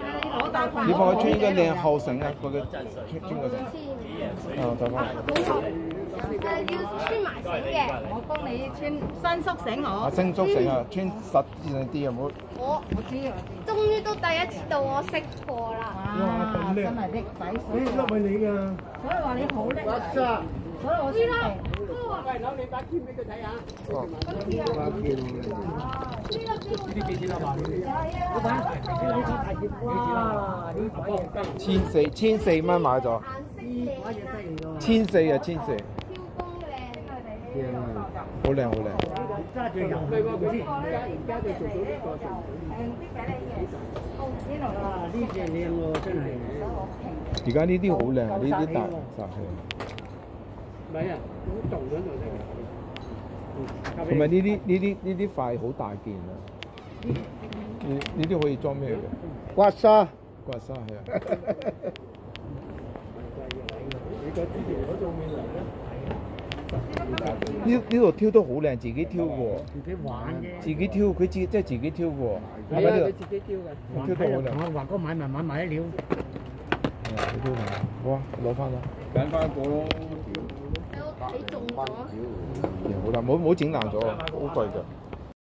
你幫我穿一個靚後繩啊，嗰個穿個繩。啊，就翻。 要穿埋繩嘅，我幫你穿伸縮繩我。 啊，伸縮繩啊，穿實啲啊，唔好。 我知，終於都第一次到我識貨啦。 哇，真係叻仔，呢粒係你㗎。所以話你好叻仔，所以我識嘅。喂，攞你把劍俾佢睇下。哦，把劍。呢幾錢啊？老闆，呢支大劍哇！呢把嘢得。 1400買咗。1400啊，1400。好靚好靚。 揸住油佢喎，佢先。而家佢做到呢個程度。啊！呢隻靚喎，真係。 而家呢啲好靚，呢啲大煞氣。 唔係啊，好動喺度睇。 同埋呢啲塊好大件啊！呢啲可以裝咩嘅？ 刮痧。 刮痧係啊。 你個之前嗰種面嚟咧？ 呢度挑都好靚，自己挑喎。 自己玩啫。 自己挑，佢即係自己挑喎。 係啊，佢自己挑嘅。 挑得好靚。 我華哥買咪買啲料。 係啊，挑埋。好啊，攞翻啦。 揀翻個咯。 你中咗。 好啦，冇整爛咗啊，好貴㗎。